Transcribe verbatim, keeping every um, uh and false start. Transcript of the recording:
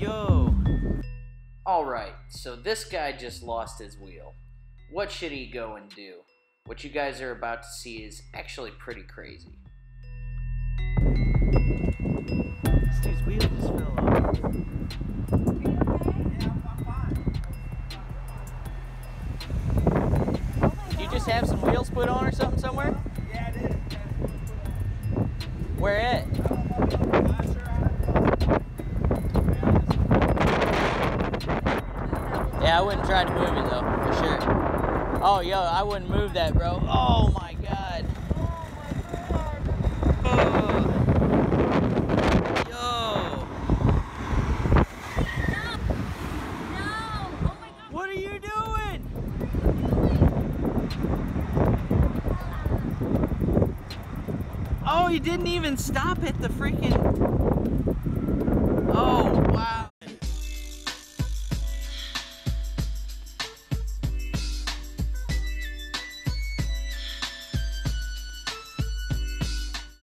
Yo. Alright, so this guy just lost his wheel. What should he go and do? What you guys are about to see is actually pretty crazy. This dude's wheel just fell off. Did you just have some wheels put on or something somewhere? Yeah, I did. Where at? Yeah, I wouldn't try to move it though, for sure. Oh, yo, I wouldn't move that, bro. Oh my god. Oh. Yo. What are you doing? Oh, you didn't even stop at the freaking...